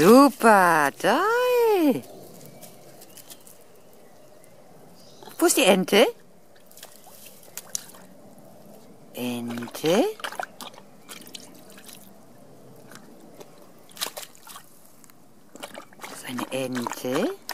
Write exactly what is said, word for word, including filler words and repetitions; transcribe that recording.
Super, toll. Wo ist die Ente? Ente? Das ist eine Ente.